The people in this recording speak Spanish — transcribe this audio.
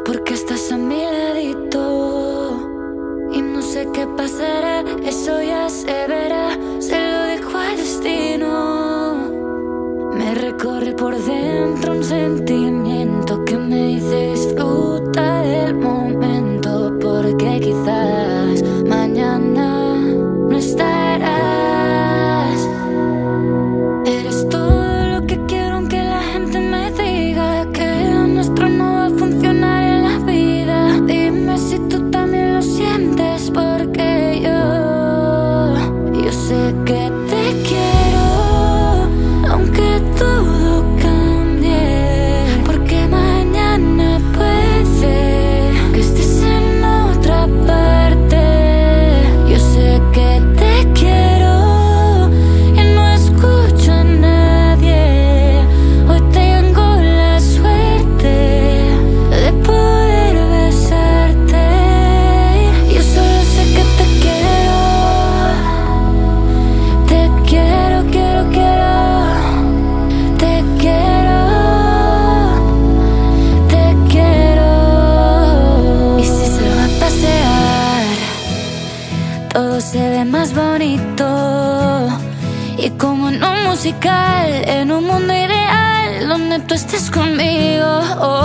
porque estás a mi ladito y no sé qué pasará, eso ya se verá, se lo dejo al destino. Me recorre por dentro un sentimiento que me dice disfruta del momento, porque quizás mañana no estarás. Eres todo lo que quiero aunque la gente me diga que lo nuestro no va a funcionar en la vida. Dime si tú también lo sientes, porque yo sé que te quiero aunque todo cambie, porque mañana puede que estés en otra parte. Yo sé que te quiero y no escucho a nadie. Hoy tengo la suerte de poder besarte. Yo solo sé que te quiero, quiero, te quiero, te quiero. Y si se va a pasear, todo se ve más bonito. Y como en un musical, en un mundo ideal donde tú estés conmigo.